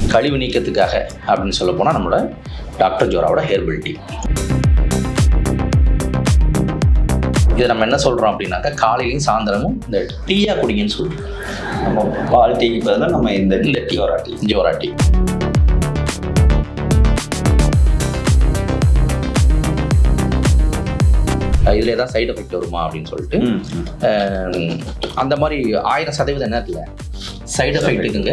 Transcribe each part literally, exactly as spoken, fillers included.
கழிவு நீக்கத்துக்காக அப்படின்னு சொல்ல போனால் நம்மளோட டாக்டர் ஜோராவோட ஹெர்பல் டீ. இதை நம்ம என்ன சொல்கிறோம் அப்படின்னாக்கா காலையிலையும் சாயந்தரமும் இந்த டீயாக குடிங்கன்னு சொல்லுவோம். நம்ம பால் டீக்கு பதிலாக நம்ம இந்த இந்த ஜோரா டீ ஜோரா டீ இதில் ஏதாவது சைடு எஃபெக்ட் வருமா அப்படின்னு சொல்லிட்டு அந்த மாதிரி ஆயிரம் சதவீதம் நேரத்தில் சைடு எஃபெக்ட் இருக்குங்க.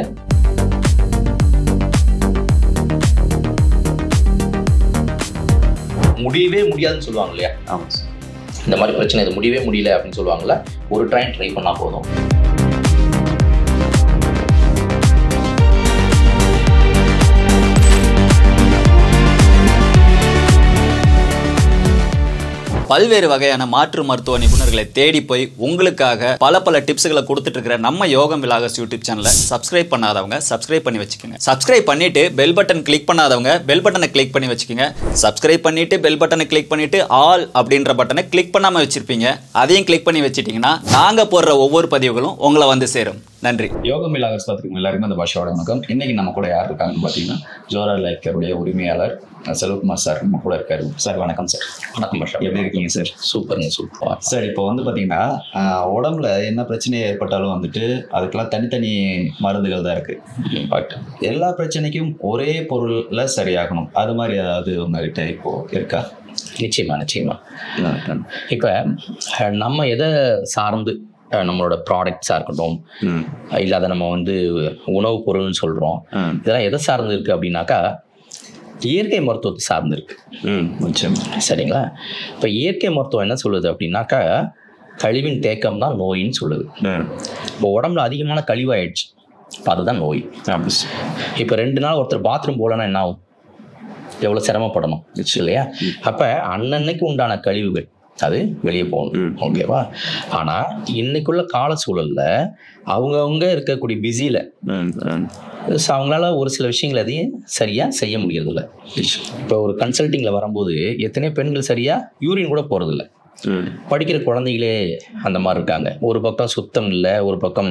முடியவே முடியாதுன்னு சொல்லுவாங்க இல்லையா? ஆமாம் சார். இந்த மாதிரி பிரச்சனை இது முடியவே முடியல அப்படின்னு சொல்லுவாங்கல்ல, ஒரு டைம் ட்ரை பண்ணால் போதும். பல்வேறு வகையான மாற்று மருத்துவ நிபுணர்களை தேடி போய் உங்களுக்காக பல பல டிப்ஸ்களை கொடுத்துட்டு இருக்கிற நம்ம யோகம் விலாகஸ் யூடியூப் சேனலை சப்ஸ்கிரைப் பண்ணாதவங்க சப்ஸ்கிரைப் பண்ணி வச்சுக்கோங்க. சப்ஸ்கிரைப் பண்ணிட்டு பெல் பட்டன் கிளிக் பண்ணாதவங்க பெல் பட்டனை கிளிக் பண்ணி வச்சுக்கோங்க. சப்ஸ்கிரைப் பண்ணிட்டு பெல் பட்டனை கிளிக் பண்ணிட்டு ஆல் அப்படின்ற பட்டனை கிளிக் பண்ணாம வச்சிருப்பீங்க. அதையும் கிளிக் பண்ணி வச்சிட்டீங்கன்னா நாங்க போடுற ஒவ்வொரு பதிவுகளும் உங்களை வந்து சேரும். நன்றி. யோகம் விலாகஸ் பார்த்துருக்கோம் எல்லாருக்கும் அந்த பாஷாவோட வணக்கம். இன்னைக்கு நம்ம கூட யார் இருக்காங்கன்னு பார்த்தீங்கன்னா ஜோரா லைஃப் கேருடைய உரிமையாளர் செல்வகுமார் சார் நம்ம கூட இருக்காரு. சார் வணக்கம் சார். வணக்கம் பாஷா. எப்படி இருக்கீங்க சார்? சூப்பருங்க சூப்பர் சார். இப்போ வந்து பார்த்தீங்கன்னா உடம்புல என்ன பிரச்சனை ஏற்பட்டாலும் வந்துட்டு அதுக்கெல்லாம் தனித்தனி மருந்துகள் தான் இருக்கு. பட் எல்லா பிரச்சனைக்கும் ஒரே பொருளில் சரியாகணும், அது மாதிரி ஏதாவது உங்ககிட்ட இப்போ இருக்கா? நிச்சயமா நிச்சயமா. இப்போ நம்ம எதை சார்ந்து நம்மளோட ப்ராடக்ட்ஸாக இருக்கட்டும், இல்லாத நம்ம வந்து உணவுப் பொருள்னு சொல்கிறோம், இதெல்லாம் எதை சார்ந்து இருக்குது அப்படின்னாக்கா இயற்கை மருத்துவத்தை சார்ந்து இருக்கு. சரிங்களா? இப்போ இயற்கை மருத்துவம் என்ன சொல்லுது அப்படின்னாக்கா கழிவின் தேக்கம் தான் நோயின்னு சொல்லுது. இப்போ உடம்புல அதிகமான கழிவாயிடுச்சு, இப்போ அதுதான் நோய். இப்போ ரெண்டு நாள் ஒருத்தர் பாத்ரூம் போகலன்னா என்ன ஆகும்? எவ்வளோ சிரமப்படணும் இல்லையா? அப்போ அன்னன்னைக்கு உண்டான கழிவுகள் அது வெளியே போகணும். ஓகேவா? ஆனால் இன்னைக்குள்ள கால சூழல்ல அவங்கவுங்க இருக்கக்கூடிய பிஸியில் அவங்களால ஒரு சில விஷயங்கள் அதையும் சரியாக செய்ய முடியறதில்ல. இப்போ ஒரு கன்சல்டிங்கில் வரும்போது எத்தனையோ பெண்கள் சரியாக யூரின் கூட போகிறதில்ல. படிக்கிற குழந்தைகளே அந்த மாதிரி இருக்காங்க. ஒரு பக்கம் சுத்தம் இல்லை, ஒரு பக்கம்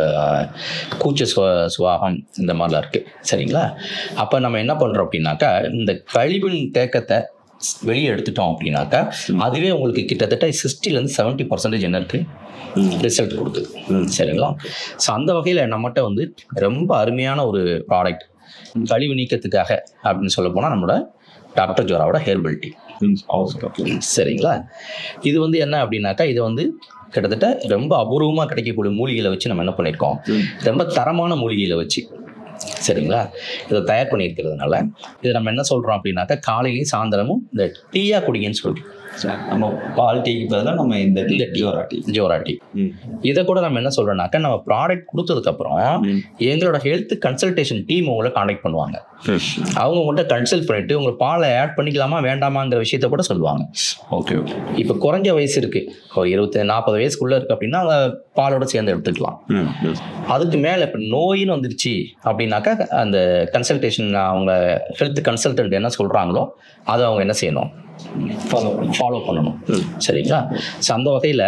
கூச்ச சுவா சுவாகம் இந்த மாதிரிலாம் இருக்குது. சரிங்களா? அப்போ நம்ம என்ன பண்ணுறோம் அப்படின்னாக்கா இந்த கழிவின் தேக்கத்தை வெளியே எடுத்துட்டோம் அப்படின்னாக்கா அதுவே உங்களுக்கு கிட்டத்தட்ட சிக்ஸ்டிலேருந்து செவன்ட்டி பர்சன்டேஜ் என்ன இருக்கு ரிசல்ட் கொடுக்குது. சரிங்களா? ஸோ அந்த வகையில் நம்மகிட்ட வந்து ரொம்ப அருமையான ஒரு ப்ராடக்ட் கழிவு நீக்கத்துக்காக அப்படின்னு சொல்ல போனால் நம்மளோட டாக்டர் ஜோராவோட ஹெர்பல் டீ. சரிங்களா? இது வந்து என்ன அப்படின்னாக்கா இது வந்து கிட்டத்தட்ட ரொம்ப அபூர்வமாக கிடைக்கக்கூடிய மூலிகைகளை வச்சு நம்ம என்ன பண்ணியிருக்கோம், ரொம்ப தரமான மூலிகைகளை வச்சு சரிங்களா இதை தயார் பண்ணியிருக்கிறதுனால இதை நம்ம என்ன சொல்கிறோம் அப்படின்னாக்கா காலையிலையும் சாயந்தரமும் இந்த டீயாக குடிங்கன்னு சொல்கிறோம். நம்ம பால் டீக்கு பதிலாக நம்ம இந்த இந்த ஜோரா டீ ஜோரா டீ இதை கூட நம்ம என்ன சொல்கிறோம்னாக்கா நம்ம ப்ராடக்ட் கொடுத்ததுக்கப்புறம் எங்களோட ஹெல்த் கன்சல்டேஷன் டீம் உங்களை கான்டாக்ட் பண்ணுவாங்க. அவங்க உங்கள்கிட்ட கன்சல்ட் பண்ணிட்டு உங்களை பாலை ஆட் பண்ணிக்கலாமா வேண்டாமாங்கிற விஷயத்த கூட சொல்லுவாங்க. Okay okay. இப்போ குறைஞ்ச வயசு இருக்குது, ஒரு இருபத்தி நாற்பது வயசுக்குள்ளே இருக்குது அப்படின்னா அவங்க பாலோட சேர்ந்து எடுத்துக்கலாம். அதுக்கு மேலே இப்போ நோயின்னு வந்துருச்சு அப்படின்னாக்கா அந்த கன்சல்டேஷன் அவங்க ஹெல்த் கன்சல்டன்ட் என்ன சொல்கிறாங்களோ அதை அவங்க என்ன செய்யணும், ஃபாலோ ஃபாலோ பண்ணணும். சரிங்களா? ஸோ அந்த வகையில்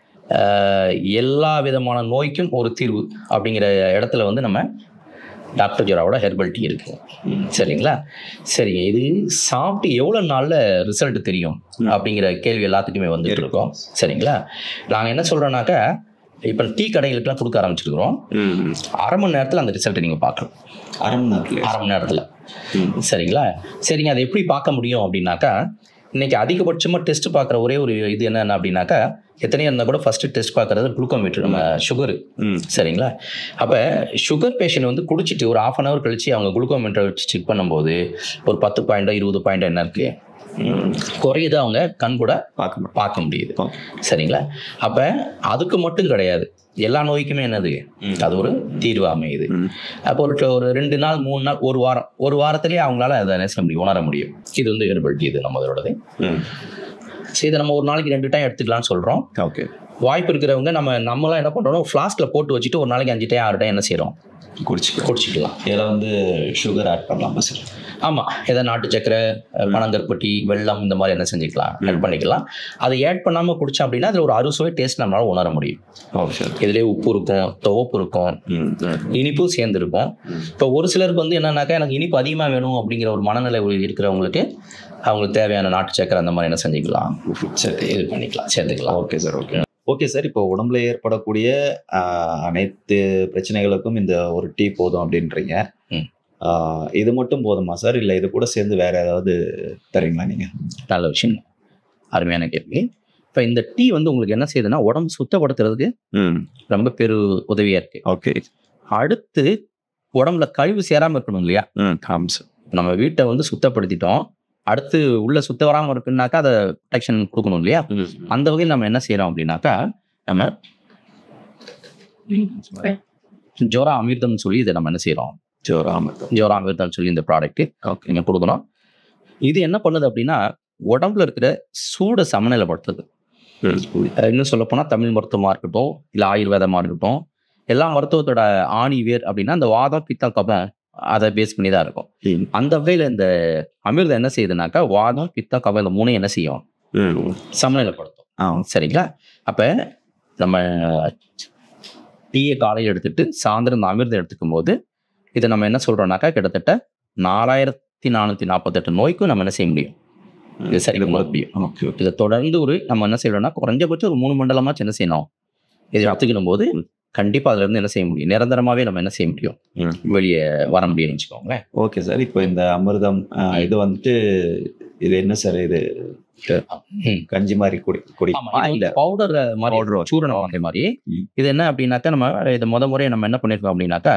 எல்லா விதமான நோய்க்கும் ஒரு தீர்வு அப்படிங்கிற இடத்துல வந்து நம்ம டாக்டர் ஜோராவோட ஹெர்பல் டீ இருக்குது. சரிங்களா? சரி, இது சாப்பிட்டு எவ்வளோ நாளில் ரிசல்ட் தெரியும் அப்படிங்கிற கேள்வி எல்லாத்துக்குமே வந்துட்டு இருக்கோம். சரிங்களா? நாங்கள் என்ன சொல்கிறோன்னாக்கா இப்போ டீ கடைகளுக்கெல்லாம் கொடுக்க ஆரம்பிச்சிருக்கிறோம். அரை மணி நேரத்தில் அந்த ரிசல்ட்டை நீங்கள் பார்க்கலாம். அரை மணி நேரத்தில் அரை மணி நேரத்தில் சரிங்களா? சரிங்க, அதை எப்படி பார்க்க முடியும் அப்படின்னாக்கா இன்றைக்கி அதிகபட்சமாக டெஸ்ட் பார்க்குற ஒரே ஒரு இது என்னென்ன அப்படின்னாக்கா எத்தனையோ இருந்தால் கூட ஃபஸ்ட்டு டெஸ்ட் பார்க்குறது குளுக்கோமீட்டர், நம்ம சுகரு. சரிங்களா? அப்போ சுகர் பேஷண்ட் வந்து குடிச்சிட்டு ஒரு ஆஃப் அன் ஹவர் கழிச்சு அவங்க குளுக்கோமீட்டரை வச்சு செக் பண்ணும்போது ஒரு பத்து பாயிண்டோ இருபது பாயிண்டோ என்ன இருக்குது குறையுது, அவங்க கண் கூட பார்க்க பார்க்க முடியுது. சரிங்களா? அப்போ அதுக்கு மட்டும் கிடையாது, எல்லா நோய்க்குமே என்னது அது ஒரு தீர்வு அமையுது. அப்போ ஒரு ஒரு ரெண்டு நாள் மூணு நாள் ஒரு வாரம் ஒரு வாரத்திலேயே அவங்களால அதை என்ன செய்ய முடியும், உணர முடியும். இது வந்து ஹெர்பல் டீ, இது நம்மளோடது. சரி, இதை நம்ம ஒரு நாளைக்கு ரெண்டு டைம் எடுத்துக்கலாம்னு சொல்கிறோம். ஓகே. வாய்ப்பு இருக்கிறவங்க நம்ம நம்மளாம் என்ன பண்ணுறோம், ஃப்ளாஸ்கில் போட்டு வச்சுட்டு ஒரு நாளைக்கு அஞ்சு டைம் ஆறு டைம் என்ன செய்கிறோம் குடிச்சு குடிச்சிக்கலாம். இதில் வந்து சுகர் ஆட் பண்ணலாமா சார்? ஆமாம், ஏதாவது நாட்டு சக்கரை, பனங்கற்பட்டி, வெல்லம் இந்த மாதிரி என்ன செஞ்சுக்கலாம், ஆட் பண்ணிக்கலாம். அதை ஆட் பண்ணாமல் குடித்தோம் அப்படின்னா அதில் ஒரு அறுசுவை டேஸ்ட் நம்மளால் உணர முடியும். இதுலேயே உப்பு இருக்கும், துவப்பு இருக்கும், இனிப்பும் சேர்ந்துருக்கும். இப்போ ஒரு சிலருக்கு வந்து என்னன்னாக்கா எனக்கு இனிப்பு அதிகமாக வேணும் அப்படிங்கிற ஒரு மனநிலை இருக்கிறவங்களுக்கு அவங்களுக்கு தேவையான நாட்டு சக்கரை அந்த மாதிரி என்ன செஞ்சுக்கலாம், சேர்த்து இது பண்ணிக்கலாம், சேர்த்துக்கலாம். Okay sir. Okay okay sir. இப்போ உடம்புல ஏற்படக்கூடிய அனைத்து பிரச்சனைகளுக்கும் இந்த ஒரு டீ போதும் அப்படின்றீங்க. இது மட்டும் போதுமா சார், இல்லை இது கூட சேர்ந்து வேற ஏதாவது தரீங்களா நீங்கள்? நல்ல விஷயம், அருமையான கேள்வி. இப்போ இந்த டீ வந்து உங்களுக்கு என்ன செய்யுதுன்னா உடம்பு சுத்தப்படுத்துறதுக்கு ரொம்ப பெரு உதவியாக இருக்கு. ஓகே. அடுத்து உடம்புல கழிவு சேராமல் இருக்கணும் இல்லையா? நம்ம வீட்டை வந்து சுத்தப்படுத்திட்டோம், அடுத்து உள்ள சுத்த வராமல் இருக்குன்னாக்கா அதை ப்ரொடெக்ஷன் கொடுக்கணும் இல்லையா? அந்த வகையில் நம்ம என்ன செய்யறோம் அப்படின்னாக்கா நம்ம ஜோரா அமிர்தம்னு சொல்லி இதை நம்ம என்ன செய்யறோம், ஜோரா அமிர்தம் ஜோரா அமிர்தம் சொல்லி இந்த ப்ராடக்ட் நீங்க கொடுக்கணும். இது என்ன பண்ணுது அப்படின்னா உடம்புல இருக்கிற சூட சமநிலைப்படுத்துது. இன்னும் சொல்ல போனா தமிழ் மருத்துவமா இருக்கட்டும், இல்லை ஆயுர்வேதமா இருக்கட்டும், எல்லா மருத்துவத்தோட ஆணி வேர் அப்படின்னா அந்த வாதம், பித்தம், கபம் அதை பேஸ் பண்ணி தான் இருக்கும். அந்த வகையில் இந்த அமிர்தம் என்ன செய்யுதுனாக்கா வாதம், பித்தம், கபம் இந்த மூணையும் என்ன செய்யும், சமநிலைப்படுத்தும். சரிங்களா? அப்போ நம்ம டீயை காலையில் எடுத்துட்டு சாயந்தரம் இந்த அமிர்தம் எடுத்துக்கும் போது இதை நம்ம என்ன சொல்றோம்னாக்கா கிட்டத்தட்ட நாலாயிரத்தி நானூற்றி நாற்பத்தெட்டு நோய்க்கும் நம்ம என்ன செய்ய முடியும், இது சரி பண்ண முடியும். இதை தொடர்ந்து ஒரு நம்ம என்ன செய்யறோம்னா குறைஞ்சபட்சம் ஒரு மூணு மண்டலமாச்சு என்ன செய்யணும், இதை எடுத்துக்கணும் போது கண்டிப்பாக அதுல இருந்து என்ன செய்ய முடியும், நிரந்தரமாகவே நம்ம என்ன செய்ய முடியும், வெளியே வர முடியும்னு வச்சுக்கோங்களேன். Okay sir. இப்போ இந்த அமிர்தம் இது வந்துட்டு இது என்ன சார், இது கஞ்சி மாதிரி குடி குடி பவுடர் மாதிரி சூரணம் அந்த மாதிரி. இது என்ன அப்படின்னாக்கா நம்ம இதை முத முறையை நம்ம என்ன பண்ணிருக்கோம் அப்படின்னாக்கா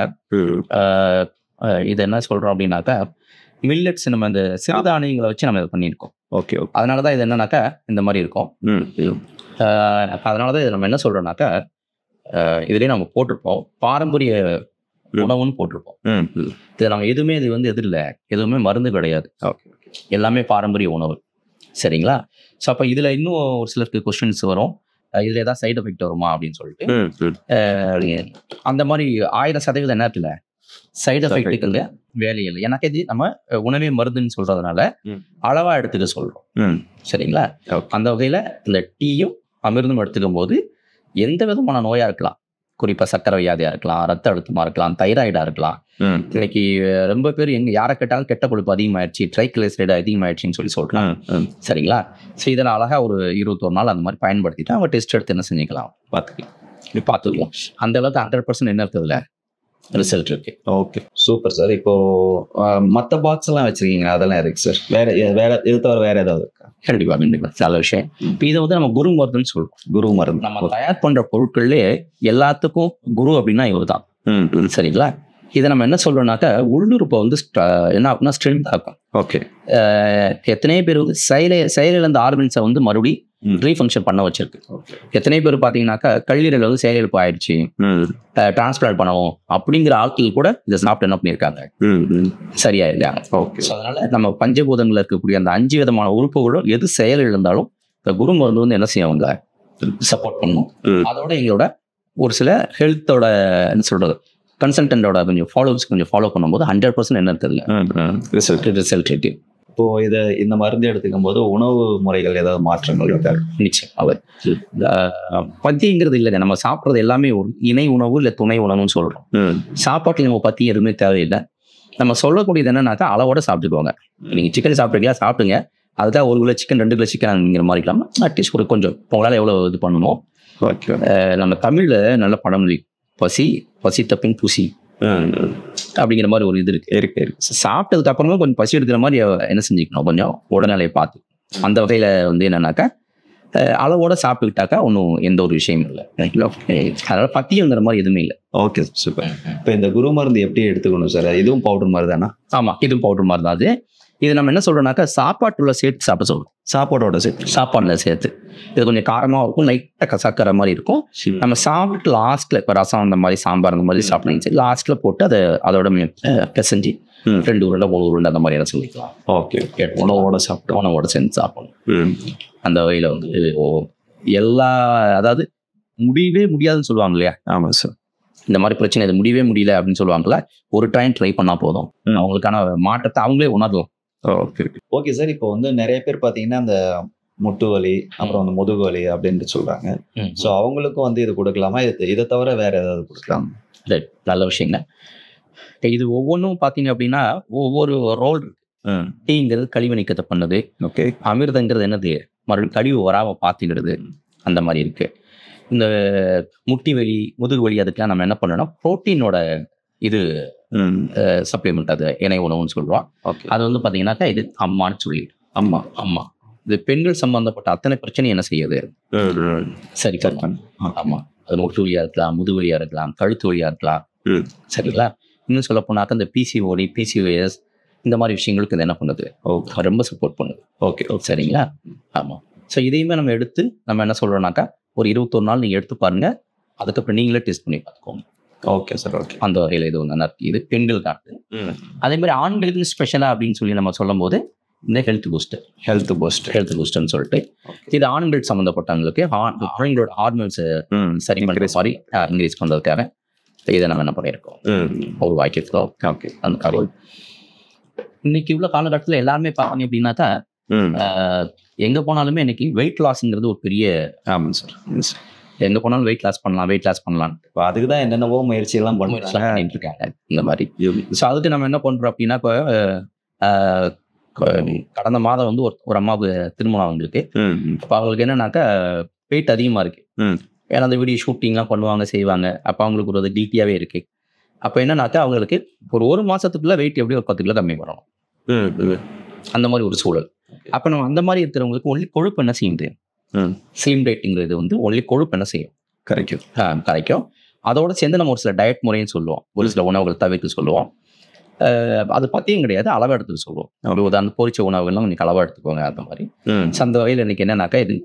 இது என்ன சொல்றோம் அப்படின்னாக்கா மில்லட்ஸ், நம்ம இந்த சிறுதானியங்களை வச்சு நம்ம இதை பண்ணியிருக்கோம். ஓகே. அதனாலதான் இது என்னன்னாக்கா இந்த மாதிரி இருக்கும். அதனாலதான் இது நம்ம என்ன சொல்றோம்னாக்கா இதுலேயே நம்ம போட்டிருப்போம் பாரம்பரிய உணவுன்னு போட்டிருப்போம். இது நம்ம எதுவுமே இது வந்து எது இல்லை, எதுவுமே மருந்து கிடையாது, எல்லாமே பாரம்பரிய உணவு. சரிங்களா? ஸோ அப்போ இதில் இன்னும் ஒரு சிலருக்கு கொஸ்டின்ஸ் வரும், இதில் ஏதாவது சைடு எஃபெக்ட் வருமா அப்படின்னு சொல்லிட்டு. அந்த மாதிரி ஆயிரம் சதவீதம் என்ன இருக்குல்ல சைடு எஃபெக்ட்டுக்கு இல்லை, வேலையே இல்லை. எனக்கு இது நம்ம உணவே மருந்துன்னு சொல்றதுனால அளவா எடுத்துக்க சொல்றோம். சரிங்களா? அந்த வகையில் இந்த டீயும் அமிர்தம் எடுத்துக்கும் போது எந்த விதமான நோயா இருக்கலாம், குறிப்பா சக்கரை வியாதியா இருக்கலாம், ரத்த அழுத்தமா இருக்கலாம், தைராய்டா இருக்கலாம். இன்னைக்கு ரொம்ப பேர் எங்க யாரை கேட்டாலும் கெட்ட கொழுப்பு அதிகமாயிடுச்சு, ட்ரைக்ளிசரைடு அதிகமாயிடுச்சுன்னு சொல்லி சொல்றாங்க. சரிங்களா? ஸோ இதை அழகா ஒரு இருபத்தொரு நாள் அந்த மாதிரி பயன்படுத்திட்டு அவங்க டெஸ்ட் எடுத்து என்ன செஞ்சுக்கலாம், பார்த்துக்கலாம் பார்த்துக்கலாம். அந்த அளவுக்கு ஹண்ட்ரட் பர்சன்ட் என்ன இருக்குதுல்ல ரிசல்ட் இருக்கு. Okay, super sir. இப்போ மற்ற பாக்ஸ் எல்லாம் வச்சிருக்கீங்க, அதெல்லாம் இருக்கு சார். வேற வேற இது தவிர வேற ஏதாவது இருக்கா? கண்டிப்பா கண்டிப்பா நல்ல விஷயம். இப்போ இதை வந்து நம்ம குரு மருந்துன்னு சொல்றோம். குரு மருந்து நம்ம தயார் பண்ற பொருட்கள்லேயே எல்லாத்துக்கும் குரு அப்படின்னா இவர் தான். சரிங்களா? இதை நம்ம என்ன சொல்றோம்னாக்கா உள்ளுறுப்பை வந்து என்ன ஆகும்னா ஸ்ட்ரென்த் ஆகும். ஓகே. எத்தனை பேர் வந்து செயலை செயலிழந்த ஆர்கன்ஸை வந்து மறுபடி ரீஃபங்க்ஷன் பண்ண வச்சிருக்கு. எத்தனை பேர் பார்த்தீங்கன்னாக்கா கல்லீரல் வந்து செயலிழப்பு ஆயிடுச்சு, டிரான்ஸ்பிளான்ட் பண்ணவும் அப்படிங்கிற ஆட்கள் கூட இதை சாப்பிட்டு என்ன பண்ணியிருக்காங்க, சரியா இல்லையாங்க. ஓகே. ஸோ அதனால நம்ம பஞ்சபூதங்கள் இருக்கக்கூடிய அந்த அஞ்சு விதமான உறுப்புகளும் எது செயல் இழந்தாலும் இந்த குரு மருந்து வந்து என்ன செய்யவங்க சப்போர்ட் பண்ணும். அதோட எங்களோட ஒரு சில ஹெல்த்தோட என்ன சொல்றது கன்சல்டன்டோட கொஞ்சம் ஃபாலோவர்ஸ் கொஞ்சம் ஃபாலோ பண்ணும்போது ஹண்ட்ரட் பர்சன்ட் என்ன இருக்குதுல்ல ரிசல்ட் ரிசல்ட் ரேட்டு. இப்போ இதை இந்த மருந்து எடுத்துக்கும் போது உணவு முறைகள் ஏதாவது மாற்றங்கள் இருக்காது? நிச்சயம். அவர் பத்திங்கிறது இல்லை, நம்ம சாப்பிட்றது எல்லாமே ஒரு இணை உணவு இல்லை துணை உணவுன்னு சொல்றோம். சாப்பாட்டில் நம்ம பத்தி எதுவுமே தேவையில்லை. நம்ம சொல்லக்கூடியது என்னன்னாக்கா அளவோட சாப்பிட்டுக்கோங்க. நீங்க சிக்கன் சாப்பிட்றீங்களா சாப்பிடுங்க, அதுதான் ஒரு கிலோ சிக்கன் ரெண்டு கிலோ சிக்கன்ங்கிற மாதிரி இல்லாமல் அட்லீஸ்ட் ஒரு கொஞ்சம் உங்களால் எவ்வளோ இது பண்ணணுமோ. நம்ம தமிழ்ல நல்ல பழமொழி, பசி பசி தப்பின் புசி அப்படிங்கிற மாதிரி ஒரு இது இருக்கு இருக்கு இருக்கு சாப்பிட்டதுக்கு அப்புறமா கொஞ்சம் பசி எடுக்கிற மாதிரி என்ன செஞ்சுக்கணும், கொஞ்சம் உடல்நிலையை பார்த்து. அந்த வகையில வந்து என்னன்னாக்கா அளவோட சாப்பிட்டுக்கிட்டாக்கா ஒன்றும் எந்த ஒரு விஷயமும் இல்லை. அதனால பத்தியங்கிற மாதிரி எதுவுமே இல்லை. Okay, super. இப்போ இந்த குரு மருந்து எப்படி எடுத்துக்கணும் சார்? இதுவும் பவுடர் மாதிரி தானா? ஆமா, இதுவும் பவுடர் மாதிரி தான். அது இது நம்ம என்ன சொல்றோம்னாக்கா சாப்பாட்டுல சேர்த்து சாப்பிட சொல்றோம். சாப்பாடோட சேர்த்து சாப்பாடுல சேர்த்து இது கொஞ்சம் காரமா இருக்கும், லைட்டாக கசக்கிற மாதிரி இருக்கும். நம்ம சாப்பிட்டு லாஸ்ட்ல இப்போ ரசம் அந்த மாதிரி சாம்பார் அந்த மாதிரி சாப்பிட்டீங்க சரி, லாஸ்ட்ல போட்டு அதை அதோட பிசைஞ்சு ரெண்டு உருண்டை மூணு உருண்டை அந்த மாதிரி எல்லாம் சொல்லிக்கலாம். ஓகே. உணவோட சாப்பிட்டு உணவோட சேர்ந்து சாப்பிடணும். அந்த வகையில வந்து எல்லா அதாவது முடியவே முடியாதுன்னு சொல்லுவாங்க இல்லையா? ஆமாம் சார். இந்த மாதிரி பிரச்சனை இது முடியவே முடியல அப்படின்னு சொல்லுவாங்கல்ல, ஒரு டைம் ட்ரை பண்ணால் போதும், அவங்களுக்கான மாற்றத்தை அவங்களே உணரலாம். Okay okay sir. இப்போ வந்து நிறைய பேர் பார்த்தீங்கன்னா அந்த முட்டு வலி அப்புறம் அந்த முதுகு வலி அப்படின்ட்டு சொல்கிறாங்க. ஸோ அவங்களுக்கும் வந்து இது கொடுக்கலாமா? இது இதை தவிர வேற ஏதாவது கொடுக்கலாம்? ரைட், நல்ல விஷயங்க. இது ஒவ்வொன்றும் பார்த்தீங்க அப்படின்னா ஒவ்வொரு ரோல். டீங்கிறது கழிவு நீக்கத்தை பண்ணுது. ஓகே. அமிர்தங்கிறது என்னது, மறுபடியும் கழிவு வராமல் பார்த்துக்கிறது. அந்த மாதிரி இருக்கு. இந்த முட்டி வலி முதுகு வலி அதுக்கெல்லாம் நம்ம என்ன பண்ணோம்னா ப்ரோட்டீனோட இது சப்ளிமெண்ட், அது இணை உணவுன்னு சொல்லுவோம். ஓகே. அது வந்து பார்த்தீங்கன்னாக்கா இது அம்மான்னு சொல்லி அம்மா அம்மா இது பெண்கள் சம்பந்தப்பட்ட அத்தனை பிரச்சனை என்ன செய்யுது, சரி பண்ண. ஆமாம், அது முட்டு வலியாக இருக்கலாம், முதுகு வலியாக இருக்கலாம், கழுத்து வலியாக இருக்கலாம். சரிங்களா? இன்னும் சொல்ல போனாக்கா இந்த பிசிஓடி பிசிஓஎஸ் இந்த மாதிரி விஷயங்களுக்கு இது என்ன பண்ணுது, ரொம்ப சப்போர்ட் பண்ணுது. ஓகே சரிங்களா? ஆமாம். ஸோ இதையுமே நம்ம எடுத்து நம்ம என்ன சொல்கிறோம்னாக்கா ஒரு இருபத்தொரு நாள் நீங்கள் எடுத்து பாருங்க, அதுக்கப்புறம் நீங்களே டெஸ்ட் பண்ணி பார்த்துக்கோங்க. Okay sir. ஓகே. அந்த வகையில் இது ஒன்று நடத்தி இது பெண்களுக்கானது. அதே மாதிரி ஆண்களுக்கு ஸ்பெஷலாக அப்படின்னு சொல்லி நம்ம சொல்லும் போது இந்த health booster health booster health பூஸ்டர்னு சொல்லிட்டு இது ஆண்கள் சம்மந்தப்பட்டவங்களுக்கு ஆண்களோட ஹார்மோன்ஸ் சரி பண்ணுற சாரி இன்க்ரீஸ் பண்ணுறதுக்காக இதை நம்ம என்ன பண்ணியிருக்கோம் ஒரு வாய்க்கிறோம். ஓகே. அந்த கடவுள் இன்னைக்கு உள்ள காலகட்டத்தில் எல்லாருமே பார்த்தீங்க அப்படின்னாக்கா எங்கே போனாலுமே இன்னைக்கு வெயிட் லாஸ்ங்கிறது ஒரு பெரிய. ஆமாம் சார். எங்கே போனாலும் வெயிட் லாஸ் பண்ணலாம் வெயிட் லாஸ் பண்ணலாம். இப்போ அதுக்கு தான் என்னென்னவோ முயற்சியெல்லாம் பண்ணிட்டு இருக்காங்க இந்த மாதிரி. ஸோ அதுக்கு நம்ம என்ன பண்ணுறோம் அப்படின்னா இப்போ கடந்த மாதம் வந்து ஒரு ஒரு அம்மாவுக்கு திருமணம் அவங்களுக்கு. இப்போ அவங்களுக்கு என்னன்னாக்கா வெயிட் அதிகமாக இருக்கு. ஏன்னா அந்த வீடியோ ஷூட்டிங்லாம் பண்ணுவாங்க செய்வாங்க. அப்போ அவங்களுக்கு ஒரு கில்ட்டியாகவே இருக்கு. அப்போ என்னன்னாக்கா அவங்களுக்கு ஒரு ஒரு மாதத்துக்குள்ள வெயிட் எப்படி ஒரு பத்து கிலோ கம்மி பண்ணணும், அந்த மாதிரி ஒரு சூழல். அப்போ நம்ம அந்த மாதிரி இருக்கிறவங்களுக்கு ஒன்லி கொழுப்பு என்ன செய்யுது, ஸ்லிம் டயட்டுங்கிறது வந்து ஒன்லி கொழுப்பு என்ன செய்யும், கரைக்கும். கரைக்கும். அதோட சேர்ந்து நம்ம ஒரு சில டயட் முறைன்னு சொல்லுவோம், ஒரு சில உணவுகள் தவிர்த்து சொல்லுவோம். அது பற்றியும் கிடையாது, அளவு எடுத்துக்க சொல்லுவோம். ஒரு உதாரணம் பொரிச்ச உணவுகள்லாம் நீங்கள் அளவாக எடுத்துக்கோங்க. அந்த மாதிரி அந்த வகையில் இன்னைக்கு என்னன்னாக்கா இது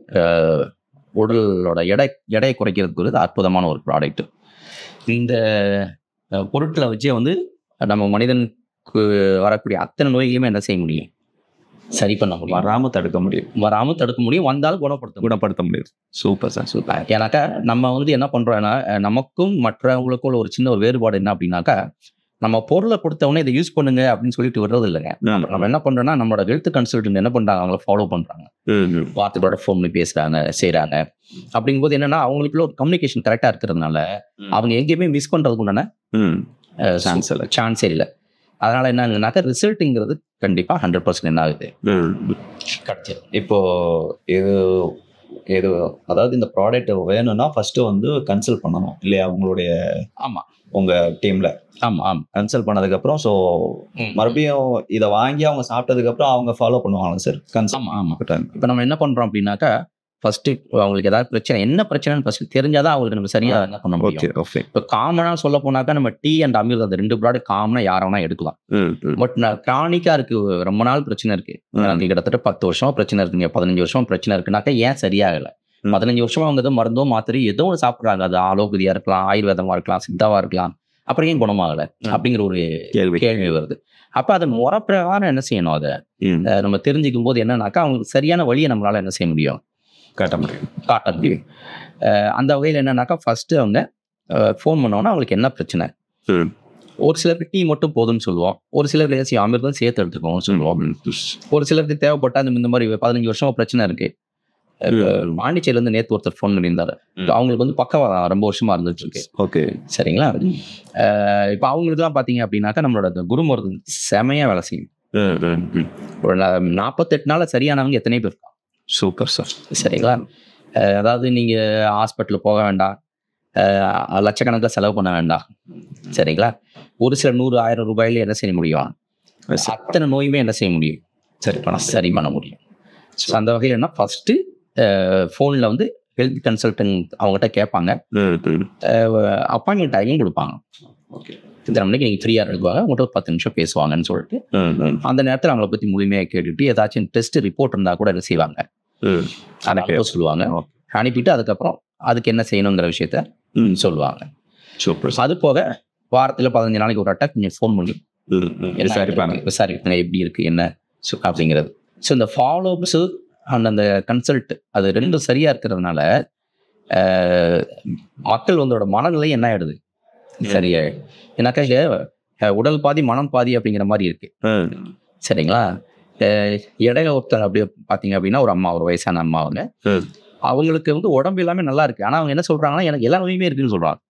உடலோட எடை எடையை குறைக்கிறதுக்கு ஒரு அற்புதமான ஒரு ப்ராடக்ட். இந்த பொருட்களை வச்சே வந்து நம்ம மனிதனுக்கு வரக்கூடிய அத்தனை நோய்களையுமே என்ன செய்ய முடியும், சரி பண்ண முடியும், வராமல் தடுக்க முடியும். வராமல் தடுக்க முடியும், வந்தாலும் குணப்படுத்த குணப்படுத்த முடியும். Super sir, super. ஏன்னாக்கா நம்ம வந்து என்ன பண்ணுறோம்னா நமக்கும் மற்றவங்களுக்கும் ஒரு சின்ன ஒரு வேறுபாடு என்ன அப்படின்னாக்கா நம்ம பொருளை கொடுத்தவொடனே இதை யூஸ் பண்ணுங்க அப்படின்னு சொல்லிட்டு விடுறது இல்லைங்க. நம்ம என்ன பண்றோம்னா நம்மளோட ஹெல்த் கன்சல்டன்ட் என்ன பண்றாங்க, அவங்கள ஃபாலோ பண்றாங்க, வார்த்தையோட ஃபோன் பண்ணி பேசுறாங்க செய்யறாங்க. அப்படிங்கும்போது என்னன்னா அவங்களுக்குள்ள ஒரு கம்யூனிகேஷன் கரெக்டா இருக்கிறதுனால அவங்க எங்கேயுமே மிஸ் பண்றதுக்கு உண்டான சான்ஸே இல்லை. அதனால என்னன்னாக்கா ரிசல்ட்டுங்கிறது கண்டிப்பா ஹண்ட்ரட் பர்சன்ட் என்ன ஆகுது கிடைச்சிடும். இப்போ இது இது அதாவது இந்த ப்ராடக்ட் வேணும்னா ஃபர்ஸ்ட் வந்து கன்சல்ட் பண்ணணும் இல்லையா உங்களுடைய? ஆமா, உங்க டீம்ல. ஆமா ஆமா கன்சல்ட் பண்ணதுக்கப்புறம் ஸோ மறுபடியும் இதை வாங்கி அவங்க சாப்பிட்டதுக்கப்புறம் அவங்க ஃபாலோ பண்ணுவாங்க சார் கன்சல்ட். ஆமா ஆமா. இப்போ நம்ம என்ன பண்றோம் அப்படின்னாக்கா ஃபர்ஸ்ட் அவங்களுக்கு ஏதாவது பிரச்சனை என்ன பிரச்சனைன்னு ஃபர்ஸ்ட் தெரிஞ்சாதான் அவங்களுக்கு நம்ம சரியா என்ன பண்ண முடியும். இப்போ காமனா சொல்ல போனாக்கா நம்ம டீ அண்ட் அமிர்தம் அந்த ரெண்டு ப்ராடக்ட் காமனா யார வேணா எடுக்கலாம். பட் கிரானிக்கா இருக்கு, ரொம்ப நாள் பிரச்சனை இருக்கு, கிட்டத்தட்ட பத்து வருஷமா பிரச்சனை இருக்குங்க, பதினஞ்சு வருஷமா பிரச்சனை இருக்குனாக்கா ஏன் சரியாகல? பதினஞ்சு வருஷமா அவங்க எதுவும் மருந்தோ மாத்திரை ஏதோ ஒன்று சாப்பிட்றாங்க, அது ஆலோபதியா இருக்கலாம், ஆயுர்வேதமா இருக்கலாம், சித்தாவா இருக்கலாம், அப்புறம் ஏன் குணமாகலை அப்படிங்கிற ஒரு கேள்வி வருது. அப்ப அதை முறை பிரகாரம் என்ன செய்யணும், அதை நம்ம தெரிஞ்சுக்கும் போது என்னன்னாக்கா அவங்களுக்கு சரியான வழியை நம்மளால என்ன செய்ய முடியும், காட்ட முடியும் காட்ட முடியும். அந்த வகையில் என்னன்னாக்கா ஃபர்ஸ்ட் அவங்க ஃபோன் பண்ணோன்னா அவங்களுக்கு என்ன பிரச்சனை. ஒரு சிலருக்கு டீ மட்டும் போதும்னு சொல்லுவோம், ஒரு சிலருக்கு ஏசி அமிர்தம் சேர்த்து எடுத்துக்கோன்னு சொல்லுவோம், ஒரு சிலருக்கு தேவைப்பட்டா இந்த மாதிரி பதினஞ்சு வருஷமா பிரச்சனை இருக்கு. பாண்டிச்சேரியிலேருந்து நேற்று ஒருத்தர் ஃபோன் பண்ணியிருந்தாரு, அவங்களுக்கு வந்து பக்கவாதம் ரொம்ப வருஷமா இருந்துட்டு இருக்கு. ஓகே, சரிங்களா? இப்போ அவங்களுக்குலாம் பார்த்தீங்க அப்படின்னாக்கா நம்மளோட குரு மருந்து செமையா வேலை செய்யும். ஒரு நாற்பத்தெட்டு நாள் சரியானவங்க எத்தனை பேர் இருக்கா? Super sir. சரிங்களா? அதாவது நீங்கள் ஹாஸ்பிட்டலுக்கு போக வேண்டாம், லட்சக்கணக்கில் செலவு பண்ண வேண்டாம். சரிங்களா? ஒரு சில நூறு ஆயிரம் ரூபாயில என்ன செய்ய முடியும், அத்தனை நோயுமே என்ன செய்ய முடியும், சரி பண்ண சரி பண்ண முடியும். ஸோ அந்த வகையில் என்ன ஃபர்ஸ்ட்டு ஃபோனில் வந்து ஹெல்த் கன்சல்டன்ட் அவங்ககிட்ட கேட்பாங்க, அப்பாயின்மெண்ட் டைமும் கொடுப்பாங்க. ஓகே, இத்தனை மணிக்கு நீங்கள் ஃப்ரீயாக இருக்குவாங்க, உங்கள்கிட்ட ஒரு பத்து நிமிஷம் பேசுவாங்கன்னு சொல்லிட்டு அந்த நேரத்தில் அவங்கள பற்றி முழுமையாக கேட்டுட்டு ஏதாச்சும் டெஸ்ட் ரிப்போர்ட் இருந்தால் கூட என்ன செய்வாங்க அதை சொல்லுவாங்க. அனுப்பிட்டு அதுக்கப்புறம் அதுக்கு என்ன செய்யணுங்கிற விஷயத்த சொல்லுவாங்க. அது போக வாரத்தில் பதினஞ்சு நாளைக்கு ஒரு அட்டாக் நீங்கள் ஃபோன் பண்ணி விசாரிப்பாங்க, விசாரிப்பாங்க எப்படி இருக்குது என்ன அப்படிங்கிறது. ஸோ இந்த ஃபாலோஅப்ஸு அண்ட் அந்த கன்சல்ட் அது ரெண்டும் சரியாக இருக்கிறதுனால மக்கள் வந்தோட மனநிலை என்ன ஆகிடுது, சரியா. ஏன்னாக்கா இங்க அஹ், உடல் பாதி மனம் பாதி அப்படிங்கிற மாதிரி இருக்கு. சரிங்களா. அஹ், இடையில ஒருத்தர் அப்படியே பார்த்தீங்க அப்படின்னா ஒரு அம்மா, ஒரு வயசான அம்மா அவங்க, அவங்களுக்கு வந்து உடம்பு எல்லாமே நல்லா இருக்கு. ஆனா அவங்க என்ன சொல்றாங்கன்னா, எனக்கு எல்லா நோயுமே இருக்குன்னு சொல்றாங்க.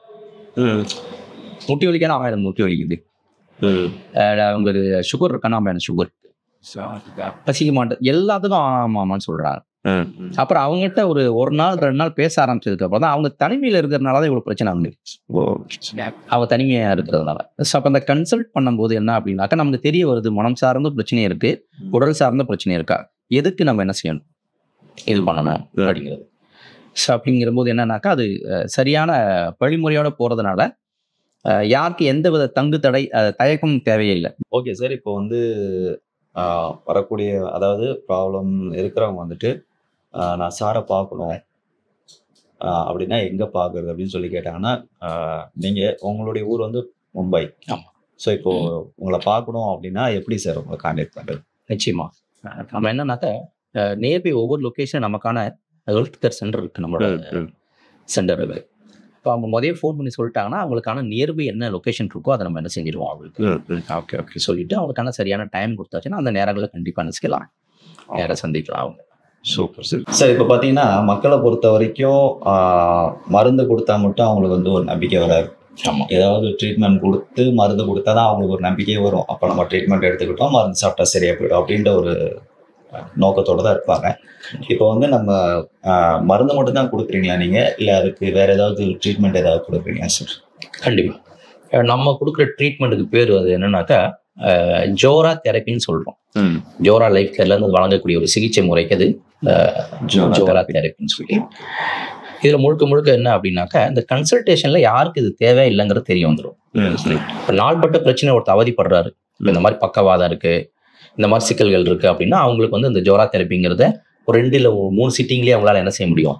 முட்டி வலிக்கான அவன் எனக்கு முட்டி வலிக்குது, அஹ், அவங்களுக்கு சுகர் இருக்கானா அவன் எனக்கு சுகர் பசிக்க மாட்டேன், எல்லாத்துக்கும் ஆமா ஆமான்னு சொல்றாங்க. அப்புறம் அவங்ககிட்ட ஒரு ஒரு நாள் ரெண்டு நாள் பேச ஆரம்பிச்சதுக்கு அப்புறம் தான் அவங்க தனிமையில இருக்கிறதுனால தான் இவ்வளவு பிரச்சனை வந்து அவங்க தனிமையா இருக்கிறதுனால. ஸோ அப்போ அந்த கன்சல்ட் பண்ணும்போது என்ன அப்படின்னாக்கா நமக்கு தெரிய வருது, மனம் சார்ந்த பிரச்சனை இருக்கு, உடல் சார்ந்த பிரச்சனை இருக்கா, எதுக்கு நம்ம என்ன செய்யணும், இது பண்ணணும் அப்படிங்கிறது. ஸோ அப்படிங்கிற போது என்னன்னாக்கா அது அஹ், சரியான வழிமுறையோட போறதுனால அஹ், யாருக்கு எந்த வித தங்கு தடை அஹ், தயக்கம் தேவையில்லை. Okay sir. இப்போ வந்து ஆஹ், வரக்கூடிய அதாவது ப்ராப்ளம் இருக்கிறவங்க வந்துட்டு ஆஹ், நான் சாரை பார்க்கணும் ஆஹ், அப்படின்னா எங்கே பார்க்குறது அப்படின்னு சொல்லி கேட்டாங்கன்னா, ஆஹ், நீங்கள் உங்களுடைய ஊர் வந்து மும்பை. ஆமா. ஸோ இப்போ உங்களை பார்க்கணும் அப்படின்னா எப்படி சார் உங்களை கான்டாக்ட் பண்ணுறது? நிச்சயமா அஹ், நம்ம என்னன்னாக்கா நேர்பை ஒவ்வொரு லொக்கேஷன் நமக்கான ஹெல்த் கேர் சென்டர் இருக்கு, நம்மளோட சென்டர் இது. இப்போ அவங்க முதல்ல ஃபோன் பண்ணி சொல்லிட்டாங்கன்னா அவங்களுக்கான நியர்பை என்ன லொக்கேஷன் இருக்கோ அதை நம்ம என்ன செஞ்சிருவோம் அவங்களுக்கு. ஓகே ஓகே சொல்லிட்டு அவங்களுக்கான சரியான டைம் கொடுத்தாச்சுன்னா அந்த நேரங்களில் கண்டிப்பாக நினைச்சிக்கலாம், நேரம் சந்திக்கலாம் அவங்க. Super sir. சார் இப்போ பார்த்தீங்கன்னா மக்களை பொறுத்த வரைக்கும் ஆஹ், மருந்து கொடுத்தா மட்டும் அவங்களுக்கு வந்து ஒரு நம்பிக்கை வராது. ஆமாம். ஏதாவது ட்ரீட்மெண்ட் கொடுத்து மருந்து கொடுத்தா தான் அவங்களுக்கு ஒரு நம்பிக்கையே வரும். அப்போ நம்ம ட்ரீட்மெண்ட் எடுத்துக்கிட்டோம், மருந்து சாப்பிட்டா சரியா போயிடும் அப்படின்ற ஒரு நோக்கத்தோடு தான் இருப்பாங்க. இப்போ வந்து நம்ம ஆஹ், மருந்து மட்டும் தான் கொடுக்குறீங்களா நீங்கள், இல்லை அதுக்கு வேற ஏதாவது ட்ரீட்மெண்ட் ஏதாவது கொடுக்குறீங்களா சார்? கண்டிப்பாக நம்ம கொடுக்குற ட்ரீட்மெண்ட்டுக்கு பேர் அது என்னன்னாக்கா அஹ், ஜோரா தெரப்பின்னு சொல்கிறோம். ஜோரா லைஃப் கேர்லேருந்து வழங்கக்கூடிய ஒரு சிகிச்சை முறைக்கு அது அஹ், ஜோரா ஜோரா தெரப்பின்னு சொல்லி. இதில் முழுக்க முழுக்க என்ன அப்படின்னாக்கா இந்த கன்சல்டேஷனில் யாருக்கு இது தேவை இல்லைங்கிறது தெரிய வந்துடும். இப்போ நாள்பட்ட பிரச்சனை ஒருத்தர் அவதிப்படுறாரு, இப்போ இந்த மாதிரி பக்கவாதம் இருக்கு, இந்த மாதிரி சிக்கல்கள் இருக்கு அப்படின்னா அவங்களுக்கு வந்து இந்த ஜோரா தெரப்பிங்கிறத ஒரு ரெண்டு இல்லை மூணு சிட்டிங்லேயே அவங்களால என்ன செய்ய முடியும்,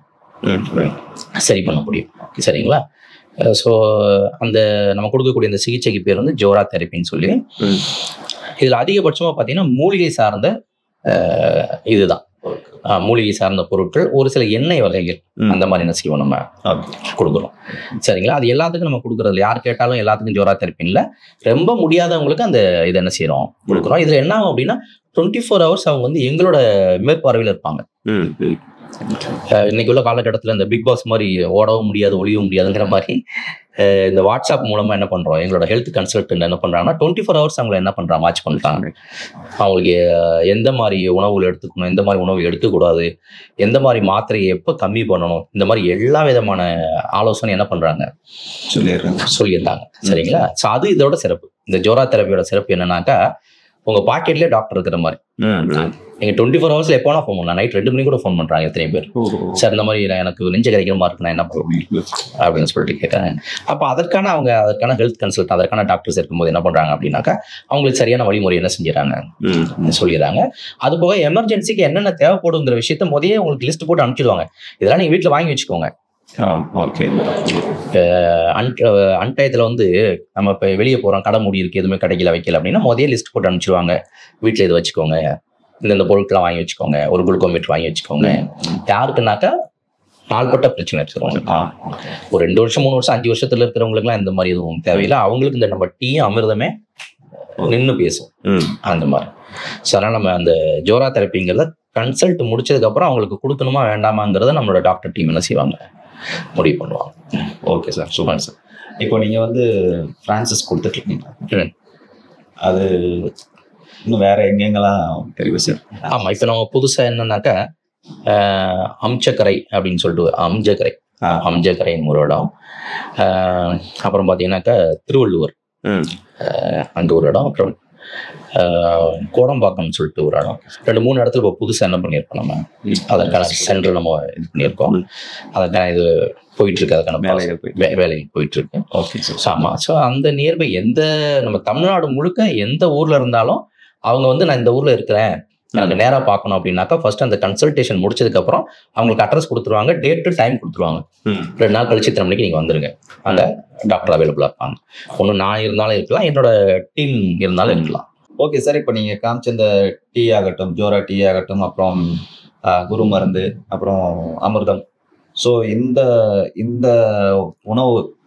சரி பண்ண முடியும். சரிங்களா. ஸோ அந்த நம்ம கொடுக்கக்கூடிய இந்த சிகிச்சைக்கு பேர் வந்து ஜோரா தெரப்பின்னு சொல்லி. இதில் அதிகபட்சமாக பார்த்தீங்கன்னா மூலிகை சார்ந்த அஹ், இதுதான் அஹ், மூலிகை சார்ந்த பொருட்கள், ஒரு சில எண்ணெய் வகைகள் அந்த மாதிரி என்ன செய்வோம் நம்ம கொடுக்குறோம். சரிங்களா. அது எல்லாத்துக்கும் நம்ம கொடுக்குறதுல யார் கேட்டாலும் எல்லாத்துக்கும் ஜோரா தெரப்பி இல்லை, ரொம்ப முடியாதவங்களுக்கு அந்த இதை என்ன செய்யறோம் கொடுக்குறோம். இதில் என்ன ஆகும் அப்படின்னா டுவெண்ட்டி ஃபோர் ஹவர்ஸ் அவங்க வந்து எங்களோட மேற்பார்வையில் இருப்பாங்க. அஹ் இன்னைக்கு உள்ள காலகட்டத்தில் இந்த பிக் பாஸ் மாதிரி ஓடவும் முடியாது ஒளியவும் முடியாதுங்கிற மாதிரி அஹ் இந்த வாட்ஸ்அப் மூலமா என்ன பண்றோம், எங்களோட ஹெல்த் கன்சல்டன்ட் என்ன பண்றாங்கன்னா டுவெண்ட்டி ஃபோர் ஹவர்ஸ் அவங்களை என்ன பண்றாங்க வாட்ச் பண்றாங்க. அவங்களுக்கு அஹ், எந்த மாதிரி உணவுகள் எடுத்துக்கணும், எந்த மாதிரி உணவு எடுக்கக்கூடாது, எந்த மாதிரி மாத்திரையை எப்போ கம்மி பண்ணணும், இந்த மாதிரி எல்லா விதமான ஆலோசனை என்ன பண்றாங்க சொல்லிடுறாங்க சொல்லியிருந்தாங்க. சரிங்களா. ஸோ அது இதோட சிறப்பு. இந்த ஜோரா தெரப்பியோட சிறப்பு என்னன்னாக்கா உங்க பாக்கெட்லேயே டாக்டர் இருக்கிற மாதிரி. நீங்க டுவெண்ட்டி ஃபோர் ஹவர்ஸ்ல எப்போனா ஃபோன் பண்ணலாம். நைட் ரெண்டு மணி கூட ஃபோன் பண்றாங்க எத்தனை பேர். சார் இந்த மாதிரி நான் எனக்கு நெஞ்ச கிடைக்கிற மாதிரி இருக்கு, நான் என்ன பண்ணுவேன் அப்படின்னு சொல்லிட்டு கேட்கறேன். அப்போ அதற்கான அவங்க அதற்கான ஹெல்த் கன்சல்ட் அதற்கான டாக்டர்ஸ் இருக்கும்போது என்ன பண்றாங்க அப்படின்னாக்கா அவங்களுக்கு சரியான வழிமுறை என்ன செஞ்சுறாங்க சொல்லிடுறாங்க. அது போக எமர்ஜென்சிக்கு என்னென்ன தேவைப்படுங்கிற விஷயத்த முதலே உங்களுக்கு லிஸ்ட் போட்டு அனுப்பிச்சிடுவாங்க. இதெல்லாம் நீங்க வீட்டில் வாங்கி வச்சுக்கோங்க. ஓகே. அன்டயத்தில் வந்து நம்ம இப்போ வெளியே போகிறோம், கடை மூடி இருக்கு, எதுவுமே கிடைக்கல வைக்கல அப்படின்னா முதல்ல லிஸ்ட் போட்டு அனுப்பிச்சிடுவாங்க. வீட்டில் இது வச்சுக்கோங்க, இந்தந்த பொருட்கள்லாம் வாங்கி வச்சுக்கோங்க, ஒரு குளுக்கோமீட்டர் வாங்கி வச்சுக்கோங்க. யாருக்குனாக்கா நாள்பட்ட பிரச்சனை வச்சுருவாங்க. ஒரு ரெண்டு வருஷம் மூணு வருஷம் அஞ்சு வருஷத்துல இருக்கிறவங்களுக்குலாம் இந்த மாதிரி எதுவும் தேவையில்லை. அவங்களுக்கு இந்த நம்ம டீ அமிர்தமே நின்று பேசும் அந்த மாதிரி. ஸோ அதனால் நம்ம அந்த ஜோரா தெரப்பிங்கிறத கன்சல்ட் முடிச்சதுக்கப்புறம் அவங்களுக்கு கொடுக்கணுமா வேண்டாமாங்கிறத நம்மளோட டாக்டர் டீம் என்ன செய்வாங்க முடிவு பண்ணுவாங்க. Okay sir, super sir. இப்போ நீங்கள் வந்து ஃப்ரான்சிஸ் கொடுத்துட்ருக்கீங்க, அது இன்னும் வேற எங்கெங்கெல்லாம் தெரியும் சார்? ஆமாம். இப்போ நம்ம புதுசாக என்னன்னாக்கா அம்சக்கரை அப்படின்னு சொல்லிட்டு அம்ஜக்கரை அம்ஜக்கரைன்னு ஒரு இடம். அப்புறம் பார்த்தீங்கன்னாக்கா திருவள்ளுவர் அங்கே ஒரு இடம். அப்புறம் கோடம்பாக்கம்னு சொல்லிட்டு ஒரு இடம். ரெண்டு மூணு இடத்துல இப்போ புதுசாக என்ன பண்ணியிருக்கோம் நம்ம அதற்கான சென்டர் நம்ம இது பண்ணியிருக்கோம். அதற்கான இது போயிட்டு இருக்கு, அதுக்கான வேலைகள் வேலைகள் போயிட்டு இருக்கு. Okay sir. ஆமாம். ஸோ அந்த நியர்பை எந்த நம்ம தமிழ்நாடு முழுக்க எந்த ஊர்ல இருந்தாலும் அவங்க வந்து நான் இந்த ஊர்ல இருக்கிறேன் எனக்கு நேராக பார்க்கணும் அப்படின்னாக்கா ஃபர்ஸ்ட் அந்த கன்சல்டேஷன் முடிச்சதுக்கு அப்புறம் அவங்களுக்கு அட்ரஸ் கொடுத்துருவாங்க, டேட்டு டைம் கொடுத்துருவாங்க. ரெண்டு நாள் கழிச்சு இத்தனை மணிக்கு நீங்கள் வந்துருங்க, அங்கே டாக்டர் அவைலபிளாக இருப்பாங்க. ஒன்று நான் இருந்தாலும் இருக்கலாம், என்னோட டீம் இருந்தாலும் இருக்கலாம். Okay sir. இப்போ நீங்கள் காமிச்ச இந்த டீ ஆகட்டும், ஜோரா டீ ஆகட்டும், அப்புறம் குரு மருந்து, அப்புறம் அமிர்தம், ஸோ இந்த இந்த உணவு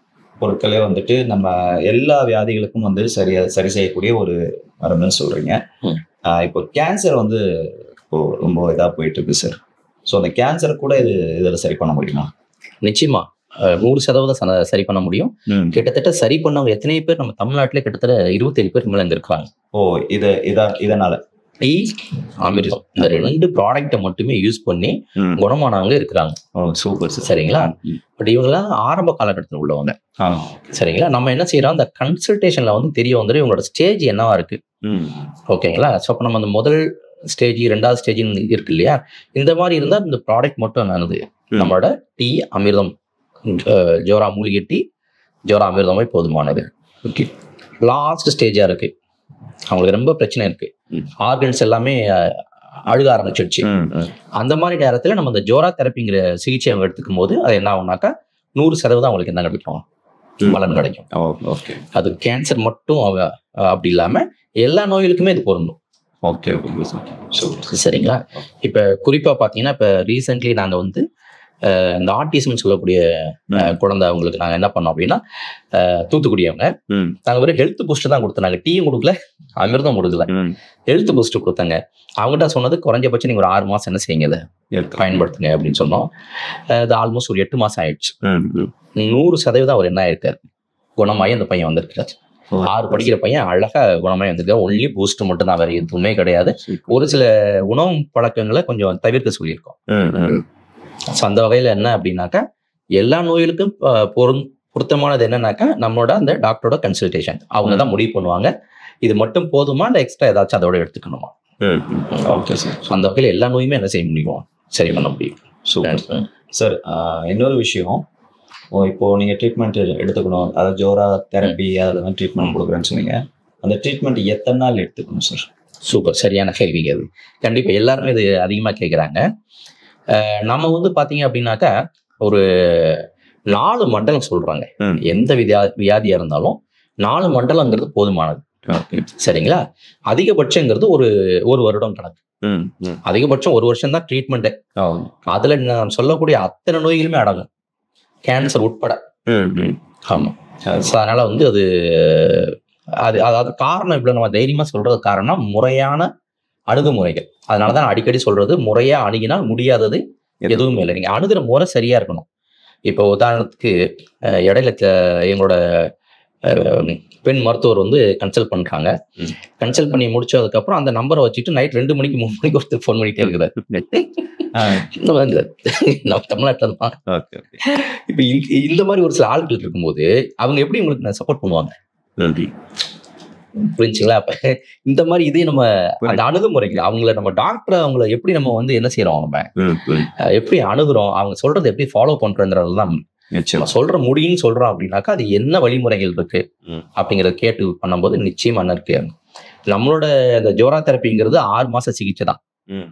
பொருட்களே வந்துட்டு நம்ம எல்லா வியாதிகளுக்கும் வந்து சரியா சரி செய்யக்கூடிய ஒரு மருந்துன்னு சொல்றீங்க. இப்போ கேன்சர் வந்து இப்போ ரொம்ப இதா போயிட்டு இருக்கு சார். ஸோ அந்த கேன்சர் கூட இது இதில் சரி பண்ண முடியுமா? நிச்சயமா நூறு சதவீதம் சரி பண்ண முடியும். கிட்டத்தட்ட சரி பண்ணவங்க எத்தனை பேர் நம்ம தமிழ்நாட்டிலே கிட்டத்தட்ட இருபத்தி ஏழு பேர் மேலே இங்க இருக்காங்க. ஓ இது இதா இதனால டீ அமிர்தம் இந்த ரெண்டு ப்ராடக்டை மட்டுமே யூஸ் பண்ணி குணமானவங்க இருக்கிறாங்க. சூப்பர். சரிங்களா? பட் இவங்கெல்லாம் ஆரம்ப காலகட்டத்தில் உள்ளவங்க. சரிங்களா? நம்ம என்ன செய்யறோம், அந்த கன்சல்டேஷன்ல வந்து தெரிய வந்துடும் இவங்களோட ஸ்டேஜ் என்னவா இருக்கு. ஓகேங்களா? ஸோ அப்போ நம்ம அந்த முதல் ஸ்டேஜ் ரெண்டாவது ஸ்டேஜ் இருக்கு இல்லையா, இந்த மாதிரி இருந்தால் இந்த ப்ராடக்ட் மட்டும் என்னது நம்மளோட டீ அமிர்தம் ஜோரா மூலிகை டீ ஜோரா அமிர்தமே போதுமானது. ஓகே. லாஸ்ட் ஸ்டேஜா இருக்கு, அவங்களுக்கு ரொம்ப பிரச்சனை இருக்கு, ஆர்கன்ஸ் எல்லாமே அழுக ஆரம்பிச்சிடுச்சு. அந்த மாதிரி நேரத்தில் நம்ம இந்த ஜோரா தெரப்பிங்கிற சிகிச்சை அவங்க எடுத்துக்கும் போது அது என்ன ஆகும்னாக்கா நூறு சதவீதம் அவங்களுக்கு என்ன கிடைக்கும், பலன் கிடைக்கும். ஓகே. அது கேன்சர் மட்டும் அப்படி இல்லாம எல்லா நோய்களுக்குமே இது பொருந்தும். ஓகே. சரிங்களா? இப்போ குறிப்பாக பார்த்தீங்கன்னா இப்போ ரீசெண்ட்லி நாங்கள் வந்து இந்த ஆட்டிசம் சொல்லக்கூடிய குழந்தை அவங்களுக்கு நாங்கள் என்ன பண்ணோம் அப்படின்னா, தூத்துக்குடி அவங்க நாங்கள் வெறும் ஹெல்த் பூஸ்ட் தான் கொடுத்தோம். நாங்கள் டீயும் கொடுக்கல, அமிர்தம் கொடுக்கல, ஹெல்த் பூஸ்ட் கொடுத்தாங்க. அவங்ககிட்ட சொன்னது குறைஞ்சபட்சம் நீங்கள் ஒரு ஆறு மாதம் என்ன செய்யுங்க இதை பயன்படுத்துங்க அப்படின்னு சொன்னோம். அது ஆல்மோஸ்ட் ஒரு எட்டு மாதம் ஆயிடுச்சு. நூறு சதவீதம் அவர் என்ன ஆயிருக்காரு, குணமாயி அந்த பையன் வந்திருக்காரு. ஆறு படிக்கிற பையன் அழகா குணமாயி வந்திருக்காரு. ஒன்லி பூஸ்ட் மட்டும் தான், வேற எதுவுமே கிடையாது. ஒரு சில உணவு பழக்கங்களை கொஞ்சம் தவிர்க்க சொல்லியிருக்கோம். ஸோ அந்த வகையில் என்ன அப்படின்னாக்கா எல்லா நோய்களுக்கும் பொரு பொருத்தமானது என்னன்னாக்கா நம்மளோட அந்த டாக்டரோட கன்சல்டேஷன் அவங்க தான் முடிவு பண்ணுவாங்க. இது மட்டும் போதுமா இல்லை எக்ஸ்ட்ரா ஏதாச்சும் அதோட எடுத்துக்கணுமா? Okay sir. அந்த வகையில் எல்லா நோயுமே என்ன செய்ய முடியும், சரி பண்ண முடியும். Super sir. இன்னொரு விஷயம், இப்போ நீங்கள் ட்ரீட்மெண்ட் எடுத்துக்கணும், அதாவது ஜோரா தெரப்பி அதெல்லாம் ட்ரீட்மெண்ட் கொடுக்குறேன்னு சொன்னீங்க. அந்த ட்ரீட்மெண்ட் எத்தனை நாள் எடுத்துக்கணும் சார்? சூப்பர், சரியான கேள்விங்க அது. கண்டிப்பாக எல்லாருமே இது அதிகமாக கேட்குறாங்க. நம்ம வந்து பார்த்தீங்க அப்படின்னாக்கா ஒரு நாலு மண்டலம் சொல்றாங்க. எந்த வியா வியாதியா இருந்தாலும் நாலு மண்டலங்கிறது போதுமானது. சரிங்களா? அதிகபட்சங்கிறது ஒரு ஒரு வருடம் கணக்கு. அதிகபட்சம் ஒரு வருஷம் தான் ட்ரீட்மெண்ட்டு. அதுல நான் சொல்லக்கூடிய அத்தனை நோய்களுமே அடங்கும், கேன்சர் உட்பட. ஆமா. அதனால வந்து அது அது அதாவது காரணம் இப்படி நம்ம தைரியமா சொல்றது காரணம் முறையான அணுகுமுறைகள். அதனாலதான் அடிக்கடி சொல்றது, முறையா அணுகினால் முடியாதது எதுவுமே இல்லை. நீங்க அணுகிற முறை சரியா இருக்கணும். இப்போ உதாரணத்துக்கு இடையில எங்களோட பெண் மருத்துவர் வந்து கன்சல்ட் பண்றாங்க. கன்சல்ட் பண்ணி முடிச்சதுக்கப்புறம் அந்த நம்பரை வச்சுட்டு நைட் ரெண்டு மணிக்கு மூணு மணிக்கு ஒருத்தர் ஃபோன் பண்ணிட்டே இருக்கிறார். நம்ம தமிழ்நாட்டில் தான். இப்போ இந்த மாதிரி ஒரு சில ஆட்கள் இருக்கும்போது அவங்க எப்படி உங்களுக்கு சப்போர்ட் பண்ணுவாங்க? புரிஞ்சுங்களா? அப்ப இந்த மாதிரி இதே நம்ம அந்த அணுகுமுறைகள் அவங்கள நம்ம டாக்டர் அவங்கள எப்படி நம்ம வந்து என்ன செய்யறோம், நம்ம எப்படி அணுகுறோம், அவங்க சொல்றது எப்படி ஃபாலோ பண்றதுதான் சொல்ற முடியும்னு சொல்றோம். அப்படின்னாக்கா அது என்ன வழிமுறைகள் இருக்கு அப்படிங்கறத கேட்டு பண்ணும்போது நிச்சயமா என்ன இருக்கு. நம்மளோட இந்த ஜோரா தெரப்பிங்கிறது ஆறு மாச சிகிச்சை தான்.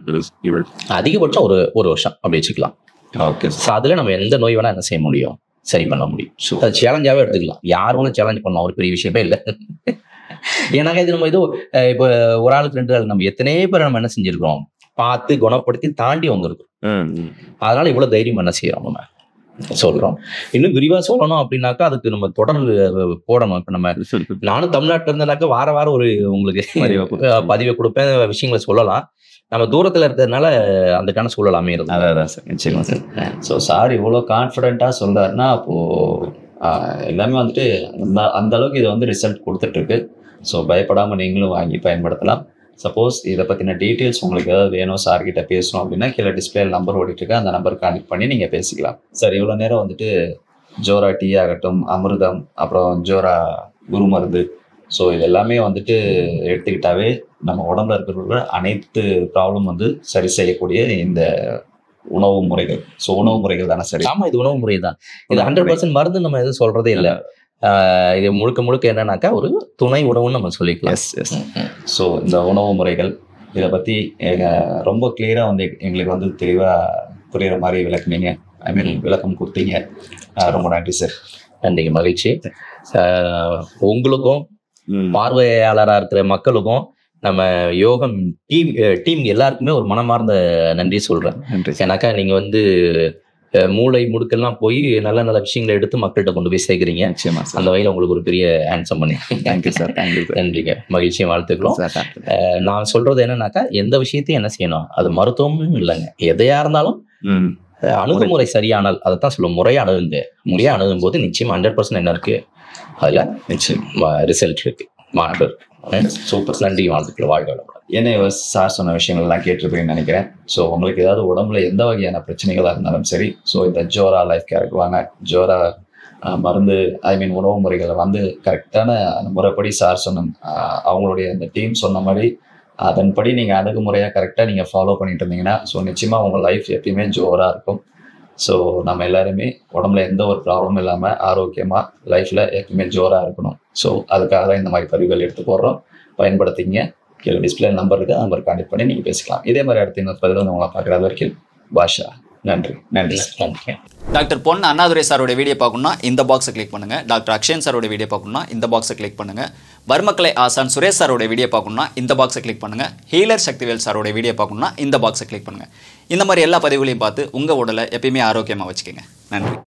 அதிகபட்சம் ஒரு ஒரு வருஷம் அப்படி வச்சுக்கலாம். ஓகே. அதுல நம்ம எந்த நோய் வேணா என்ன செய்ய முடியும், சரி பண்ண முடியும். அது சேலஞ்சாவே எடுத்துக்கலாம். யார் வேணும் சேலஞ்ச் பண்ணலாம், ஒரு பெரிய விஷயமே இல்லை. ஏன்னாக்கா இது நம்ம இது இப்போ ஒரு ஆளுக்கு ரெண்டு ஆள் நம்ம எத்தனையோ பேர் நம்ம என்ன செஞ்சிருக்கோம், பார்த்து குணப்படுத்தி தாண்டி வந்திருக்கோம். அதனால இவ்வளவு தைரியம் என்ன செய்யறோம் நம்ம சொல்றோம். இன்னும் விரிவா சொல்லணும் அப்படின்னாக்கா அதுக்கு நம்ம தொடர்ந்து போடணும். இப்ப நம்ம நானும் தமிழ்நாட்டில் இருந்தனாக்கா வார வாரம் ஒரு உங்களுக்கு பதிவை கொடுப்பேன், விஷயங்களை சொல்லலாம். நம்ம தூரத்துல இருக்கிறதுனால அதுக்கான சூழல் அமையிறது. அதான் சார், நிச்சயமா சார். ஸோ சார் இவ்வளோ கான்ஃபிடென்ட்டா சொல்றாருன்னா அப்போ எல்லாமே வந்துட்டு அந்த அந்த அளவுக்கு இது வந்து ரிசல்ட் கொடுத்துட்டு இருக்கு. ஸோ பயப்படாமல் நீங்களும் வாங்கி பயன்படுத்தலாம். சப்போஸ் இதை பற்றின டீட்டெயில்ஸ் உங்களுக்கு ஏதாவது வேணும், சார்கிட்ட பேசணும் அப்படின்னா கீழே டிஸ்பிளே நம்பர் ஓடிட்டுருக்கு, அந்த நம்பருக்கு கான்டெக்ட் பண்ணி நீங்கள் பேசிக்கலாம். சார் இவ்வளோ நேரம் வந்துட்டு ஜோரா டீ ஆகட்டும், அமிர்தம், அப்புறம் ஜோரா குரு மருந்து, ஸோ இது எல்லாமே வந்துட்டு எடுத்துக்கிட்டாவே நம்ம உடம்புல இருக்கிற அனைத்து ப்ராப்ளம் வந்து சரி செய்யக்கூடிய இந்த உணவு முறைகள். ஸோ உணவு முறைகள் தானே சரி? ஆமாம், இது உணவு முறை தான். இது ஹண்ட்ரட் பர்சன்ட் மருந்து நம்ம எதுவும் சொல்றதே இல்லை. இது முழுக்க முழுக்க என்னன்னாக்கா ஒரு துணை உணவுன்னு நம்ம சொல்லிக்கலாம். S S. ஸோ இந்த உணவு முறைகள் இதை பற்றி ரொம்ப கிளியராக வந்து எங்களுக்கு வந்து தெளிவாக புரிகிற மாதிரி விளக்குனீங்க. ஐ மீன் விளக்கம் கொடுத்தீங்க. ரொம்ப நன்றி சார். நன்றிங்க, மகிழ்ச்சி. உங்களுக்கும் பார்வையாளராக இருக்கிற மக்களுக்கும் நம்ம யோகம் டீம் டீம் எல்லாருக்குமே ஒரு மனமார்ந்த நன்றி சொல்கிறேன். ஏன்னாக்கா நீங்கள் வந்து மூளை முடுக்கெல்லாம் போய் நல்ல நல்ல விஷயங்களை எடுத்து மக்கள்கிட்ட கொண்டு போய் சேர்க்குறீங்க. நிச்சயமா அந்த வகையில் உங்களுக்கு ஒரு பெரிய ஆன்சர் பண்ணி தேங்க்யூ சார். தேங்க்யூ. நன்றிங்க, மகிழ்ச்சியை வாழ்த்துக்கிறோம். நான் சொல்றது என்னன்னாக்கா, எந்த விஷயத்தையும் என்ன செய்யணும், அது மருத்துவமும் இல்லைங்க, எதையா இருந்தாலும் அணுகுமுறை சரியானால் அதைத்தான் சொல்லுவோம், முறையாக அணுகுங்க. முறையாக அணுகும் போது நிச்சயம் ஹண்ட்ரட் பர்சன்ட் என்ன இருக்கு, அதில் நிச்சயம் ரிசல்ட் இருக்கு, மாற்று. சூப்பர், நன்றி, வாழ்த்துக்கள், வாழ்க்கை. என்ன சார் சொன்ன விஷயங்கள்லாம் கேட்டிருப்பீங்கன்னு நினைக்கிறேன். ஸோ உங்களுக்கு ஏதாவது உடம்புல எந்த வகையான பிரச்சனைகளாக இருந்தாலும் சரி, ஸோ இந்த ஜோரா லைஃப் கேருக்கு வாங்க. ஜோரா மருந்து, ஐ மீன் உணவு முறைகளை வந்து கரெக்டான முறைப்படி சார் சொன்ன அவங்களுடைய அந்த டீம் சொன்ன மாதிரி அதன்படி நீங்கள் அணுகுமுறையாக கரெக்டாக நீங்கள் ஃபாலோ பண்ணிட்டு இருந்தீங்கன்னா, ஸோ நிச்சயமாக உங்கள் லைஃப் எப்பயுமே ஜோராக இருக்கும். ஸோ நம்ம எல்லாருமே உடம்புல எந்த ஒரு ப்ராப்ளமும் இல்லாமல் ஆரோக்கியமாக லைஃப்பில் எப்பயுமே ஜோராக இருக்கணும். ஸோ அதுக்காக தான் இந்த மாதிரி பதிவுகள் எடுத்து போடுறோம், பயன்படுத்திங்க. கீழே டிஸ்பிளே நம்பர் இருக்குது, நம்பர் கான்டெக்ட் பண்ணி நீங்கள் பேசிக்கலாம். இதே மாதிரி அடுத்த இன்னொரு பதிவில் வந்து உங்களை பார்க்குறது வரைக்கும் பாஷா. நன்றி. நன்றி. நன்றி. டாக்டர் பொன் அண்ணாதுரை சாரோட வீடியோ பார்க்கணும்னா இந்த பாக்ஸை கிளிக் பண்ணுங்க. டாக்டர் அக்ஷயன் சாரோட வீடியோ பார்க்கணும்னா இந்த பாக்ஸை கிளிக் பண்ணுங்க. வர்மக்கலை ஆசான் சுரேஷ் சாரோட வீடியோ பார்க்கணும்னா இந்த பாக்ஸை கிளிக் பண்ணுங்க. ஹீலர் சக்திவேல் சாரோட வீடியோ பார்க்கணும்னா இந்த பாக்ஸை கிளிக் பண்ணுங்க. இந்த மாதிரி எல்லா பதிவுகளையும் பார்த்து உங்கள் உடலை எப்பயுமே ஆரோக்கியமாக வச்சுக்கோங்க. நன்றி.